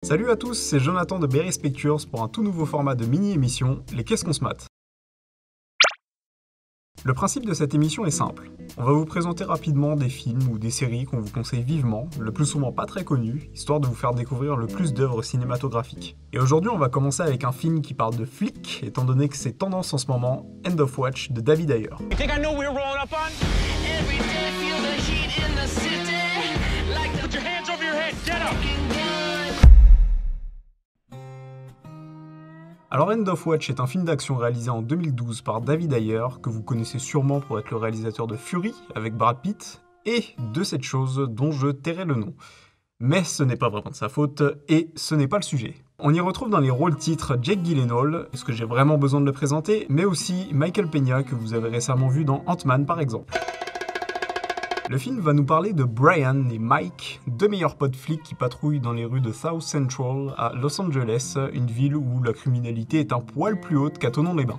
Salut à tous, c'est Jonathan de Berries Pictures pour un tout nouveau format de mini-émission, les Qu'est-ce qu'on se mate. Le principe de cette émission est simple. On va vous présenter rapidement des films ou des séries qu'on vous conseille vivement, le plus souvent pas très connus, histoire de vous faire découvrir le plus d'œuvres cinématographiques. Et aujourd'hui, on va commencer avec un film qui parle de flics, étant donné que c'est tendance en ce moment, End of Watch de David Ayer. Alors End of Watch est un film d'action réalisé en 2012 par David Ayer, que vous connaissez sûrement pour être le réalisateur de Fury avec Brad Pitt, et de cette chose dont je tairai le nom. Mais ce n'est pas vraiment de sa faute, et ce n'est pas le sujet. On y retrouve dans les rôles titres Jake Gyllenhaal, est-ce que j'ai vraiment besoin de le présenter, mais aussi Michael Peña que vous avez récemment vu dans Ant-Man par exemple. Le film va nous parler de Brian et Mike, deux meilleurs potes flics qui patrouillent dans les rues de South Central à Los Angeles, une ville où la criminalité est un poil plus haute qu'à Thonon-les-Bains.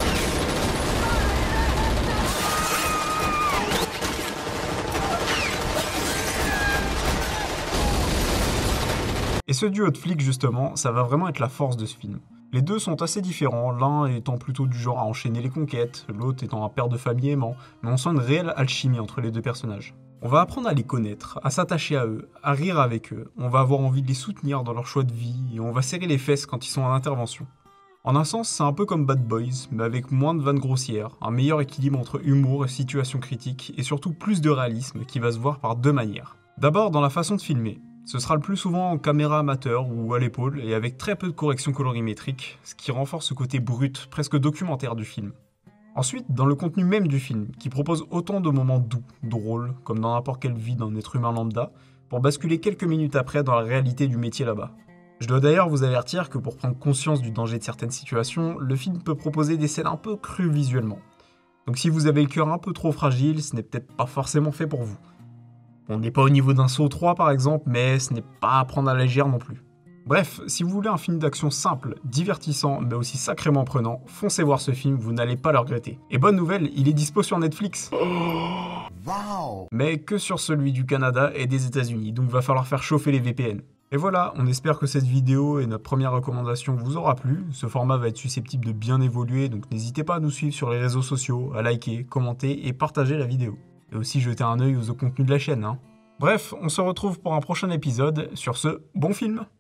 Et ce duo de flics justement, ça va vraiment être la force de ce film. Les deux sont assez différents, l'un étant plutôt du genre à enchaîner les conquêtes, l'autre étant un père de famille aimant, mais on sent une réelle alchimie entre les deux personnages. On va apprendre à les connaître, à s'attacher à eux, à rire avec eux, on va avoir envie de les soutenir dans leur choix de vie, et on va serrer les fesses quand ils sont en intervention. En un sens, c'est un peu comme Bad Boys, mais avec moins de vannes grossières, un meilleur équilibre entre humour et situation critique, et surtout plus de réalisme qui va se voir par deux manières. D'abord dans la façon de filmer. Ce sera le plus souvent en caméra amateur ou à l'épaule, et avec très peu de corrections colorimétriques, ce qui renforce ce côté brut, presque documentaire du film. Ensuite, dans le contenu même du film, qui propose autant de moments doux, drôles, comme dans n'importe quelle vie d'un être humain lambda, pour basculer quelques minutes après dans la réalité du métier là-bas. Je dois d'ailleurs vous avertir que pour prendre conscience du danger de certaines situations, le film peut proposer des scènes un peu crues visuellement. Donc si vous avez le cœur un peu trop fragile, ce n'est peut-être pas forcément fait pour vous. On n'est pas au niveau d'un Saw 3 par exemple, mais ce n'est pas à prendre à la légère non plus. Bref, si vous voulez un film d'action simple, divertissant, mais aussi sacrément prenant, foncez voir ce film, vous n'allez pas le regretter. Et bonne nouvelle, il est dispo sur Netflix. Wow. Mais que sur celui du Canada et des États-Unis, donc va falloir faire chauffer les VPN. Et voilà, on espère que cette vidéo et notre première recommandation vous aura plu. Ce format va être susceptible de bien évoluer, donc n'hésitez pas à nous suivre sur les réseaux sociaux, à liker, commenter et partager la vidéo. Et aussi jeter un œil aux autres contenus de la chaîne. Bref, on se retrouve pour un prochain épisode. Sur ce, bon film!